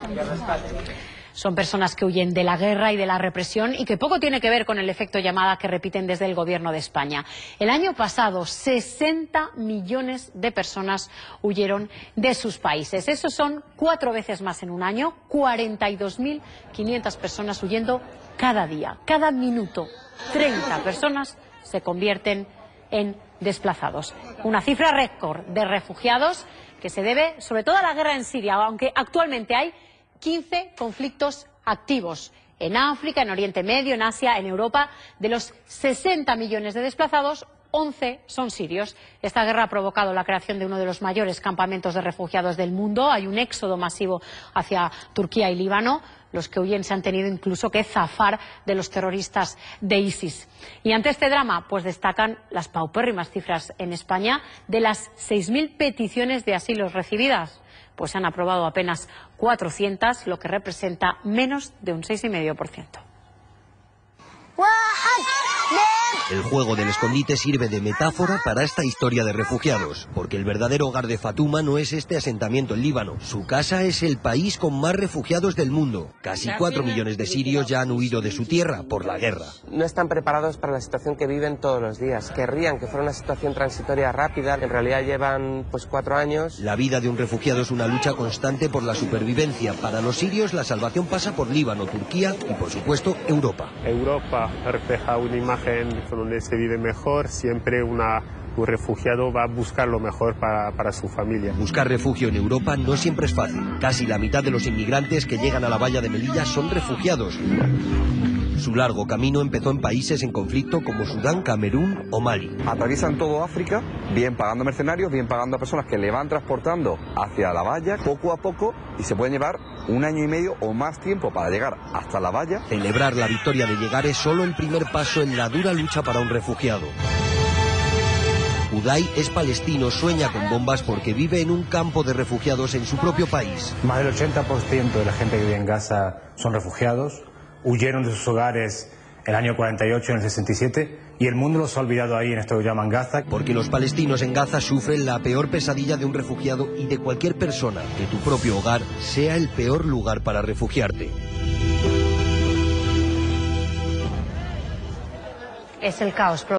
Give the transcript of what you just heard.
Son personas que huyen de la guerra y de la represión y que poco tiene que ver con el efecto llamada que repiten desde el Gobierno de España. El año pasado, 60 millones de personas huyeron de sus países. Eso son 4 veces más en un año, 42.500 personas huyendo cada día. Cada minuto, 30 personas se convierten en desplazados. Una cifra récord de refugiados que se debe sobre todo a la guerra en Siria, aunque actualmente hay 15 conflictos activos en África, en Oriente Medio, en Asia, en Europa. De los 60 millones de desplazados, 11 son sirios. Esta guerra ha provocado la creación de uno de los mayores campamentos de refugiados del mundo. Hay un éxodo masivo hacia Turquía y Líbano. Los que huyen se han tenido incluso que zafar de los terroristas de ISIS. Y ante este drama, pues destacan las paupérrimas cifras en España. De las 6.000 peticiones de asilo recibidas, pues se han aprobado apenas 400, lo que representa menos de un 6,5%. El juego del escondite sirve de metáfora para esta historia de refugiados, porque el verdadero hogar de Fatuma no es este asentamiento en Líbano. Su casa es el país con más refugiados del mundo. Casi 4 millones de sirios ya han huido de su tierra por la guerra. No están preparados para la situación que viven todos los días. Querrían que fuera una situación transitoria rápida. En realidad llevan 4 años. La vida de un refugiado es una lucha constante por la supervivencia. Para los sirios la salvación pasa por Líbano, Turquía y por supuesto Europa. Europa refleja una imagen donde se vive mejor. Siempre un refugiado va a buscar lo mejor para su familia. Buscar refugio en Europa no siempre es fácil. Casi la mitad de los inmigrantes que llegan a la valla de Melilla son refugiados. Su largo camino empezó en países en conflicto como Sudán, Camerún o Mali. Atraviesan todo África, bien pagando mercenarios, bien pagando a personas que le van transportando hacia la valla poco a poco, y se pueden llevar 1 año y medio o más tiempo para llegar hasta la valla. Celebrar la victoria de llegar es solo el primer paso en la dura lucha para un refugiado. Uday es palestino, sueña con bombas porque vive en un campo de refugiados en su propio país. Más del 80% de la gente que vive en Gaza son refugiados. Huyeron de sus hogares el año 48, en el 67, y el mundo los ha olvidado ahí en esto que llaman Gaza. Porque los palestinos en Gaza sufren la peor pesadilla de un refugiado y de cualquier persona, que tu propio hogar sea el peor lugar para refugiarte. Es el caos